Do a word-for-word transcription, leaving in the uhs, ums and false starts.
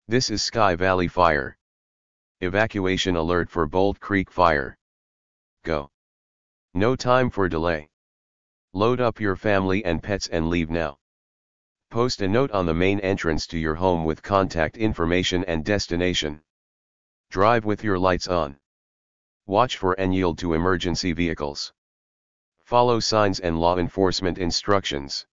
This is Sky Valley Fire. Evacuation alert for Bolt Creek Fire. Go. No time for delay. Load up your family and pets and leave now. Post a note on the main entrance to your home with contact information and destination. Drive with your lights on. Watch for and yield to emergency vehicles. Follow signs and law enforcement instructions.